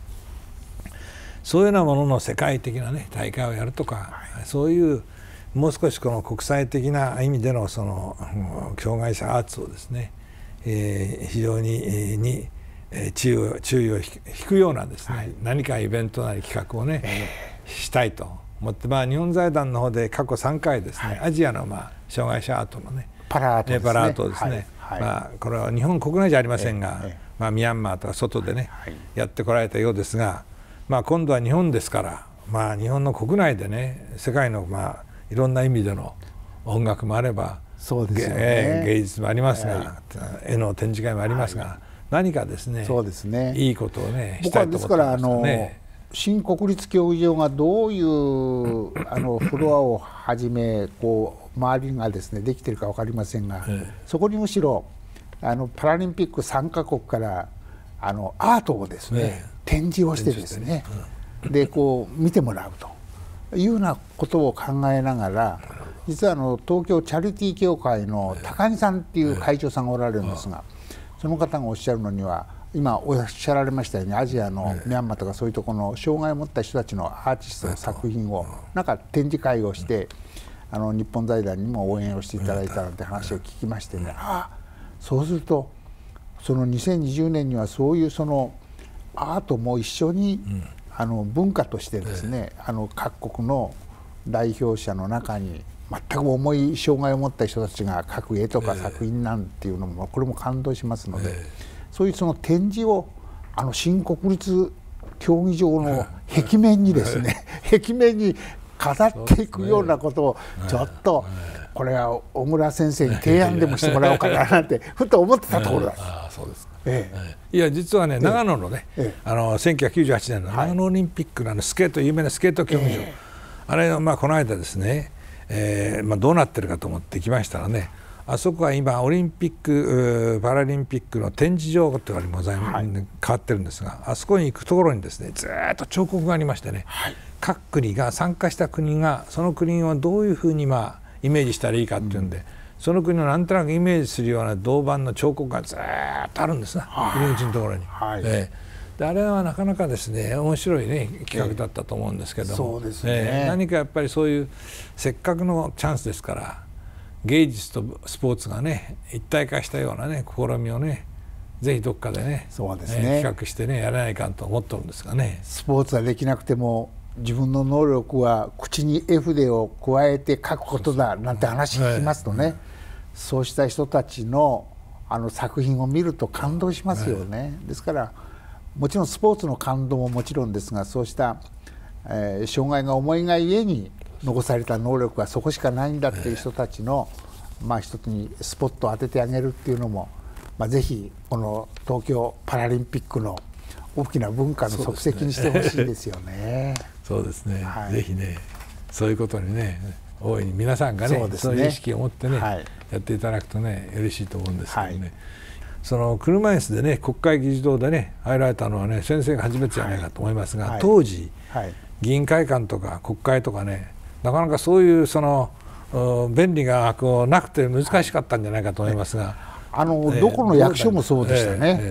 Speaker 1: そういうようなものの世界的な、ね、大会をやるとか、はい、そういうもう少しこの国際的な意味でのその障害者アーツをですね、えー、非常に、えー、に注意を、注意を引くようなですね、はい、何かイベントなり企画をね、えー、したいと思って、まあ、日本財団の方で過去さんかいですね、はい、アジアの、まあ、障害者アートのね
Speaker 2: パラアートですね、
Speaker 1: パラアートですね、はいはい、まあ、これは日本国内じゃありませんが、えーえーまあ、ミャンマーとか外でね、はいはい、やってこられたようですが、まあ、今度は日本ですから、まあ、日本の国内でね世界の、まあ、いろんな意味での音楽もあれば
Speaker 2: そうですよね、
Speaker 1: えー、芸術もありますが、はい、絵の展示会もありますが、はい、何かですね、
Speaker 2: そうですね、
Speaker 1: いいことをねしたいと思ってますからね。
Speaker 2: 新国立競技場がどういうあのフロアをはじめこう周りがですねできているか分かりませんが、ええ、そこにむしろあのパラリンピック参加国からあのアートをですね、ええ、展示をしてですね、うん、でこう見てもらうというようなことを考えながら、実はあの東京チャリティー協会の高木さんっていう会長さんがおられるんですが、その方がおっしゃるのには今おっしゃられましたようにアジアのミャンマーとかそういうところの障害を持った人たちのアーティストの作品をなんか展示会をしてあの日本財団にも応援をしていただいたなんて話を聞きましてね、ああそうするとそのにせんにじゅうねんにはそういうそのアートも一緒にあの文化としてですね、あの各国の代表者の中に全く重い障害を持った人たちが描く絵とか作品なんていうのもこれも感動しますので、そういうその展示をあの新国立競技場の壁面にですね壁面に飾っていくようなことをちょっとこれは小倉先生に提案でもしてもらおうかななんてふと思ってたところです。
Speaker 1: ああそうですか。ええ、いや実はね長野のね、ええ、あのせんきゅうひゃくきゅうじゅうはちねんの長野オリンピックのあのスケート有名なスケート競技場、ええ、あれのまあこの間ですね、えーまあ、どうなってるかと思ってきましたらね、あそこは今オリンピックパラリンピックの展示場というのがございます、はい、変わってるんですが、あそこに行くところにですねずっと彫刻がありましてね、はい、各国が参加した国がその国をどういうふうにまあイメージしたらいいかっていうんで、うん、その国をなんとなくイメージするような銅板の彫刻がずっとあるんですな、入り口のところに。はい、えー、であれはなかなかですね面白いね企画だったと思うんですけども、
Speaker 2: そうですね、
Speaker 1: えー、何かやっぱりそういうせっかくのチャンスですから芸術とスポーツがね一体化したようなね試みをねぜひどっかでね、
Speaker 2: そうですね、
Speaker 1: えー、企画してねやらないかんと思ってるんですがね。
Speaker 2: スポーツはできなくても自分の能力は口に絵筆を加えて書くことだなんて話聞きますとね、はい、そうした人たちのあの作品を見ると感動しますよね。はい、ですからもちろんスポーツの感動ももちろんですが、そうした、えー、障害が重いがゆえに残された能力はそこしかないんだっていう人たちの、まあ、一つにスポットを当ててあげるっていうのも、まあ、ぜひこの東京パラリンピックの大きな文化の足跡にしてほしいですよね。
Speaker 1: そうですね、はい、ぜひねそういうことにね大いに皆さんがね、そうですね、そういう意識を持ってね、はい、やっていただくとね嬉しいと思うんですけどね、はい、その車椅子でね国会議事堂でね入られたのはね先生が初めてじゃないかと思いますが、はい、当時、はい、議員会館とか国会とかねなかなかそういうその便利がこうなくて難しかったんじゃないかと思いますが、
Speaker 2: はい、あの、えー、どこの役所もそうでしたね。えーえー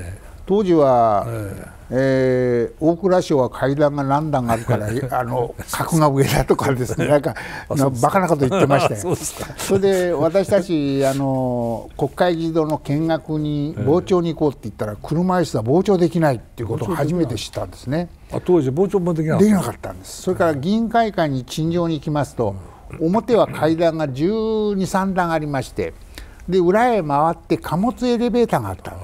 Speaker 2: 当時は、えーえー、大蔵省は階段が何段あるからあの格が上だとかですね、なんかバカなこと言ってましたよ。それで私たちあの国会議事堂の見学に傍聴に行こうって言ったら、車椅子は傍聴できないっていうことを初めて知ったんですね。
Speaker 1: あ、当時傍聴もできなかった。
Speaker 2: できなかったんです。それから議員会館に陳情に行きますと、表は階段がじゅうに、さん段ありまして、で裏へ回って貨物エレベーターがあったんです。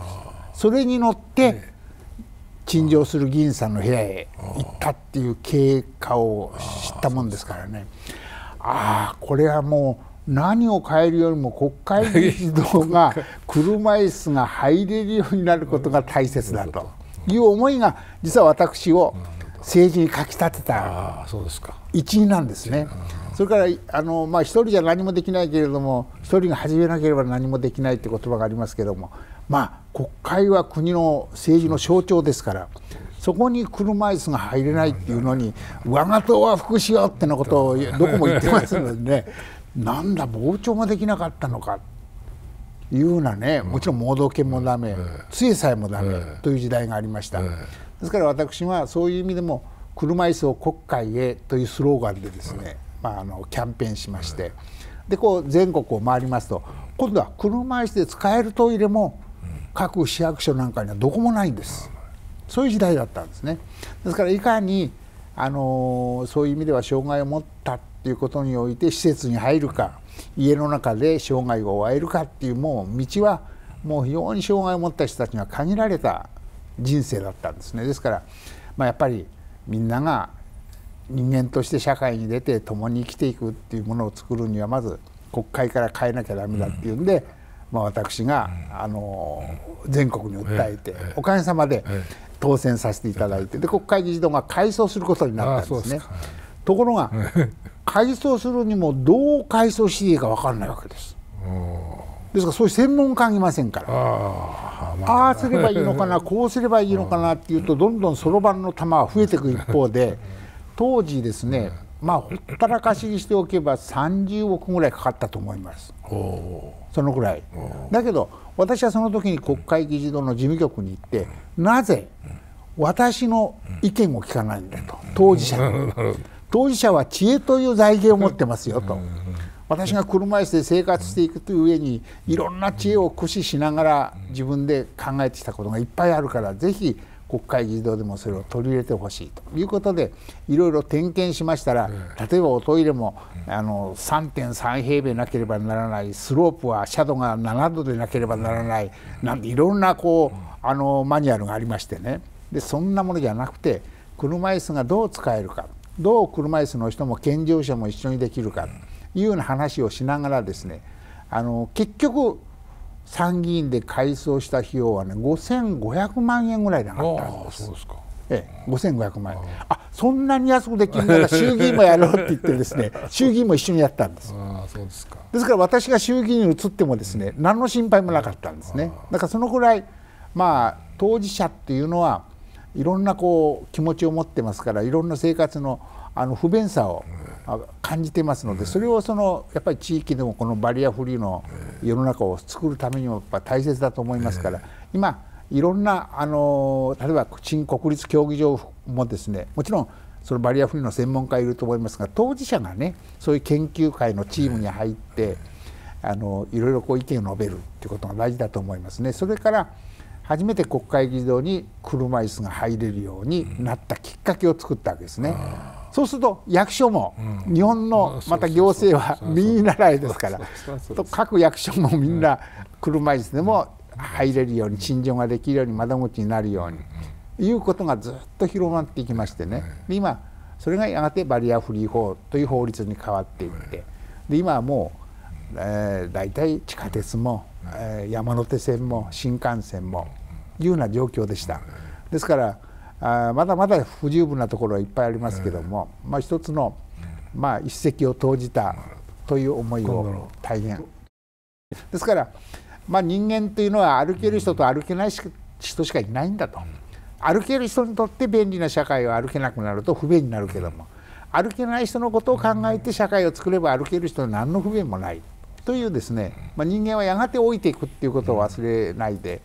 Speaker 2: それに乗って陳情する議員さんの部屋へ行ったっていう経過を知ったもんですからね。ああ、これはもう何を変えるよりも国会議事堂が車椅子が入れるようになることが大切だという思いが、実は私を政治にかきたてた一因なんですね。それからあの、まあ、一人じゃ何もできないけれども、一人が始めなければ何もできないって言葉がありますけれども、まあ、国会は国の政治の象徴ですから、そこに車椅子が入れないっていうのに、我が党は福祉よってのことをどこも言ってますのでね、なんだ傍聴もできなかったのかいうようなね、もちろん盲導犬もダメ、杖さえもダメという時代がありました。ですから私はそういう意味でも車椅子を国会へというスローガンでですね、まあ、あのキャンペーンしまして、でこう全国を回りますと、今度は車椅子で使えるトイレも各市役所なんかにはどこもないんです。そういう時代だったんですね。ですからいかにあのそういう意味では障害を持ったっていうことにおいて施設に入るか、家の中で障害を負えるかっていう、もう道はもう非常に障害を持った人たちには限られた人生だったんですね。ですから、まあ、やっぱりみんなが人間として社会に出て共に生きていくっていうものを作るには、まず国会から変えなきゃダメだっていうんで、まあ、私があの全国に訴えて、おかげさまで当選させていただいて、で国会議事堂が改装することになったんですね。ところが改装するにもどう改装していいか分からないわけです。ですからそういう専門家がいませんから、ああすればいいのかな、こうすればいいのかなっていうと、どんどんそろばんの玉は増えていく一方で、当時ですね、まあほったらかしにしておけばさんじゅうおくぐらいかかったと思います。そのぐらい。だけど私はその時に国会議事堂の事務局に行って、なぜ私の意見を聞かないんだと、当事者当事者は知恵という財源を持ってますよと。私が車椅子で生活していくという上に、いろんな知恵を駆使しながら自分で考えてきたことがいっぱいあるから、ぜひ国会議事堂でもそれを取り入れてほしいということで、いろいろ点検しましたら、例えばおトイレもあの さんてんさん 平米なければならない、スロープは斜度がななどでなければならない、なんていろんなこうあのマニュアルがありましてね。でそんなものじゃなくて、車椅子がどう使えるか、どう車椅子の人も健常者も一緒にできるかというような話をしながらですね、あの結局参議院で改装した費用はね、ごせんごひゃくまんえんぐらいで上がったんです。そうですか。ええ、ごせんごひゃくまんえん。あ、そんなに安くできるなら衆議院もやろうって言ってですね、衆議院も一緒にやったんです。あ、そうですか。ですから私が衆議院に移ってもですね、何の心配もなかったんですね。だからそのぐらい、まあ当事者っていうのはいろんなこう気持ちを持ってますから、いろんな生活のあの不便さを感じてますので、それをそのやっぱり地域でもこのバリアフリーの世の中を作るためにもやっぱ大切だと思いますから、今いろんなあの例えば新国立競技場もですね、もちろんそのバリアフリーの専門家いると思いますが、当事者がね、そういう研究会のチームに入ってあのいろいろこう意見を述べるっていうことが大事だと思いますね。それから初めて国会議事堂に車椅子が入れるようになったきっかけを作ったわけですね。そうすると役所も、日本のまた行政は右習いですから、各役所もみんな車椅子でも入れるように、陳情ができるように、窓口になるようにいうことがずっと広まっていきましてね、で今それがやがてバリアフリー法という法律に変わっていって、で今はもう、えー、大体地下鉄も、えー、山手線も新幹線もいうような状況でした。ですからあまだまだ不十分なところはいっぱいありますけども、まあ、一つの、まあ、一石を投じたという思いを大変ですから、まあ、人間というのは歩ける人と歩けない人しかいないんだと。歩ける人にとって便利な社会を歩けなくなると不便になるけども、歩けない人のことを考えて社会を作れば歩ける人は何の不便もないというですね、まあ、人間はやがて老いていくっていうことを忘れないで、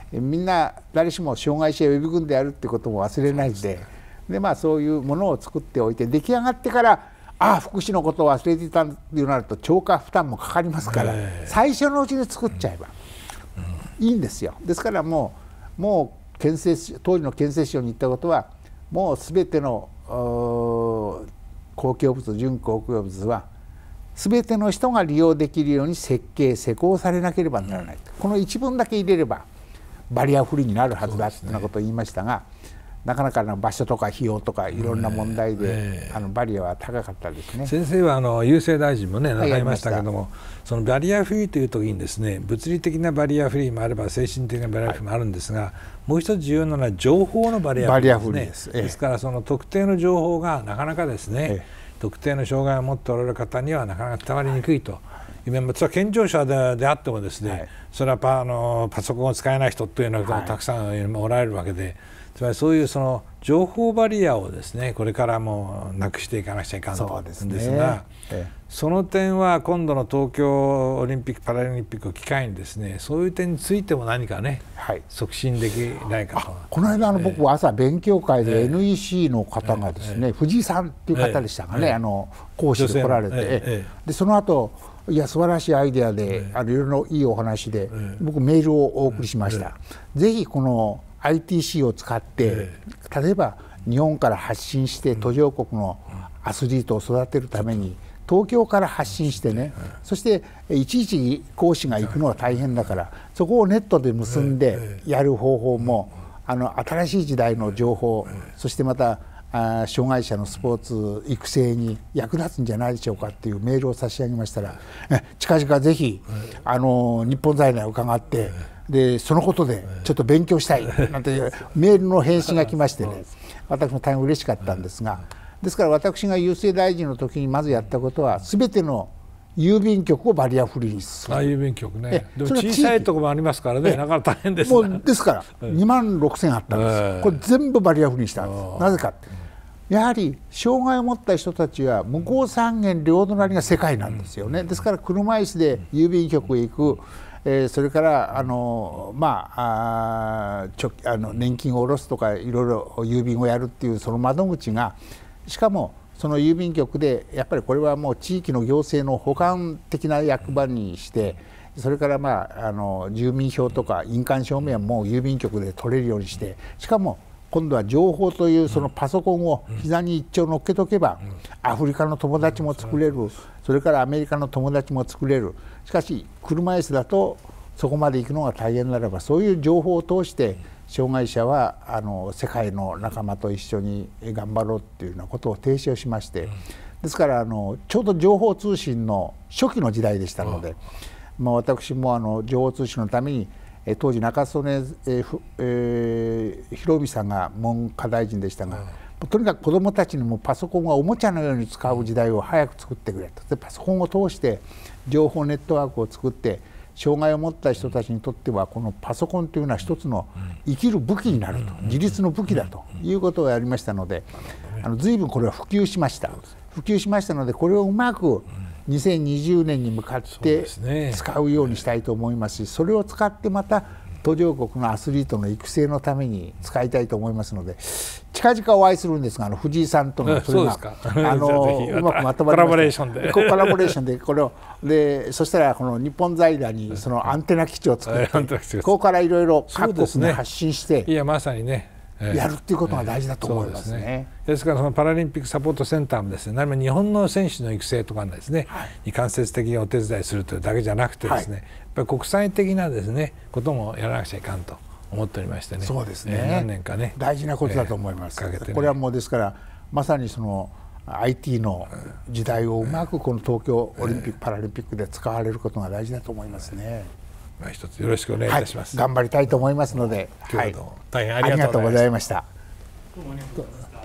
Speaker 2: みんな誰しも障害者予備軍であるってことも忘れないで、でまあそういうものを作っておいて、出来上がってからああ福祉のことを忘れていたというなると超過負担もかかりますから、最初のうちに作っちゃえばいいんですよ。ですからもうもう県政当時の県政省に言ったことは、もうすべての公共物準公共物はすべての人が利用できるように設計施工されなければならない、この一文だけ入れればバリアフリーになるはずだというようなことを言いましたが、なかなかの場所とか費用とかいろんな問題で、えー、あのバリアは高かったですね。
Speaker 1: 先生はあの郵政大臣もねなさいましたけども、はい、そのバリアフリーという時にですね、物理的なバリアフリーもあれば精神的なバリアフリーもあるんですが、はい、もう一つ重要なのは情報のバリアフリーですね。です、えー、ですからその特定の情報がなかなかですね、えー、特定の障害を持っておられる方にはなかなか伝わりにくいと。はい、それは健常者 で, であってもですね、はい、それは パ, あのパソコンを使えない人というのがたくさんおられるわけで、はい、つまりそういうその情報バリアをですねこれからもなくしていかなくちゃいかんと思うんですが、ええ、その点は今度の東京オリンピック・パラリンピックを機会にですね、そういう点についても何かね、はい、促進できないかと。
Speaker 2: この間の僕は朝勉強会で エヌイーシー の方がですね、ええ、藤井さんっていう方でしたがね、ええ、あの講師で来られて、ええ、でその後いや素晴らしいアイデアで、あのいろいろいいお話で、僕メールをお送りしました。ぜひこの アイティーシー を使って、例えば日本から発信して途上国のアスリートを育てるために東京から発信してね、そしていちいち講師が行くのは大変だから、そこをネットで結んでやる方法も、あの新しい時代の情報、そしてまたあ障害者のスポーツ育成に役立つんじゃないでしょうかっていうメールを差し上げましたら、近々ぜひあの日本財団を伺って、でそのことでちょっと勉強したいなんていうメールの返信が来ましてね、私も大変嬉しかったんですが、ですから私が郵政大臣の時にまずやったことは、すべての郵便局をバリアフリーにする。
Speaker 1: あ、郵便局ね。でも小さいところもありますからね、だから大変ですね。
Speaker 2: もうですからにまんろくせんあったんです。これ全部バリアフリーにしたんです。なぜかって、やはり障害を持った人たちは向こう三軒両隣が世界なんですよね。ですから車椅子で郵便局へ行く、えー、それからあのまああちょあの年金を下ろすとかいろいろ郵便をやるっていうその窓口が、しかもその郵便局でやっぱりこれはもう地域の行政の補完的な役場にして、それからまああの住民票とか印鑑証明はもう郵便局で取れるようにして、しかも今度は情報というそのパソコンを膝に一丁乗っけとけば、アフリカの友達も作れる、それからアメリカの友達も作れる。しかし車椅子だとそこまで行くのが大変ならば、そういう情報を通して障害者はあの世界の仲間と一緒に頑張ろうっていうようなことを提唱しまして、ですからあのちょうど情報通信の初期の時代でしたので、まあ、私もあの情報通信のために当時中曽根、えーえー、博美さんが文科大臣でしたが、とにかく子どもたちにもパソコンがおもちゃのように使う時代を早く作ってくれと。でパソコンを通して情報ネットワークを作って、障害を持った人たちにとってはこのパソコンというのは一つの生きる武器になると、自立の武器だということをやりましたので、あの随分これは普及しました普及しましたので、これをうまくにせんにじゅうねんに向かって使うようにしたいと思いますし、それを使ってまた途上国のアスリートの育成のために使いたいと思いますので、近々お会いするんですが、あの藤井さんとのそれがあのうまくまとまりました。コラボレーションでコラボレーションでこれをで、そしたらこの日本財団にそのアンテナ基地を作って、ここからいろいろ各国に発信して、
Speaker 1: いやまさにね
Speaker 2: やるっていうことが大事だと思いますね。
Speaker 1: えー、ですからそのパラリンピックサポートセンターもですね、何も日本の選手の育成とかですね、はい、に間接的にお手伝いするというだけじゃなくてですね、はい、やっぱり国際的なですねこともやらなくちゃいかんと思っておりましてね。
Speaker 2: そうですね。
Speaker 1: えー、何年かね
Speaker 2: 大事なことだと思います。えーね、これはもうですからまさにその アイティー の時代をうまくこの東京オリンピック・パラリンピックで使われることが大事だと思いますね。
Speaker 1: まあ一つよろしくお願いいたします。
Speaker 2: はい、頑張りたいと思いますので、
Speaker 1: 今日はどうも大変あ
Speaker 2: りがとうございました。
Speaker 3: どうもありがとうございました。